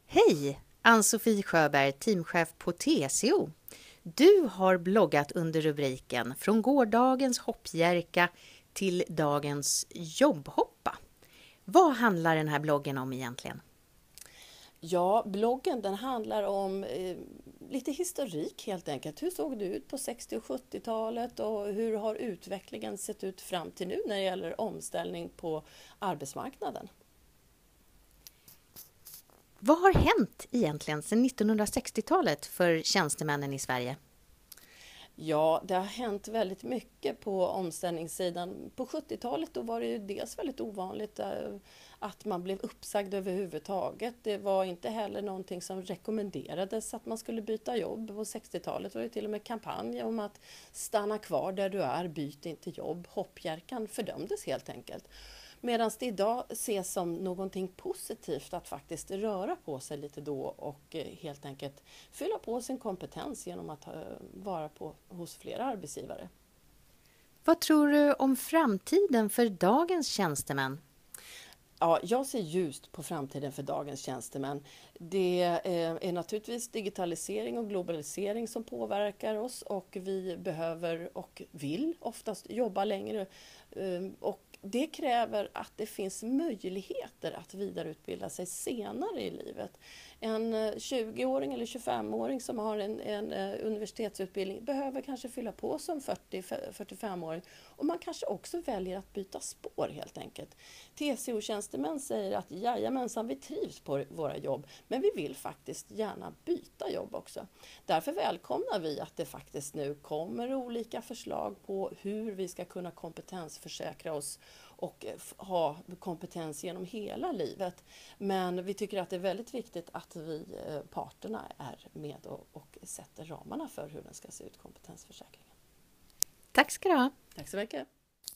Hej! Ann-Sofie Sjöberg, teamchef på TCO. Du har bloggat under rubriken Från gårdagens hoppjerka till dagens jobbhoppa. Vad handlar den här bloggen om egentligen? Ja, bloggen den handlar om lite historik helt enkelt. Hur såg det ut på 60- och 70-talet och hur har utvecklingen sett ut fram till nu när det gäller omställning på arbetsmarknaden? Vad har hänt egentligen sedan 1960-talet för tjänstemännen i Sverige? Ja, det har hänt väldigt mycket på omställningssidan. På 70-talet då var det ju dels väldigt ovanligt att man blev uppsagd överhuvudtaget. Det var inte heller någonting som rekommenderades att man skulle byta jobb. På 60-talet var det till och med kampanj om att stanna kvar där du är, byt inte jobb. Hoppjerkan fördömdes helt enkelt. Medan det idag ses som någonting positivt att faktiskt röra på sig lite då och helt enkelt fylla på sin kompetens genom att vara hos flera arbetsgivare. Vad tror du om framtiden för dagens tjänstemän? Ja, jag ser ljust på framtiden för dagens tjänstemän. Det är naturligtvis digitalisering och globalisering som påverkar oss och vi behöver och vill oftast jobba längre. Och det kräver att det finns möjligheter att vidareutbilda sig senare i livet. En 20-åring eller 25-åring som har en universitetsutbildning behöver kanske fylla på som 40-45-åring och man kanske också väljer att byta spår helt enkelt. TCO-tjänstemän säger att jajamensan, vi trivs på våra jobb men vi vill faktiskt gärna byta jobb också. Därför välkomnar vi att det faktiskt nu kommer olika förslag på hur vi ska kunna kompetensförsäkra oss och ha kompetens genom hela livet. Men vi tycker att det är väldigt viktigt att vi parterna är med och sätter ramarna för hur den ska se ut, kompetensförsäkringen. Tack ska du ha! Tack så mycket!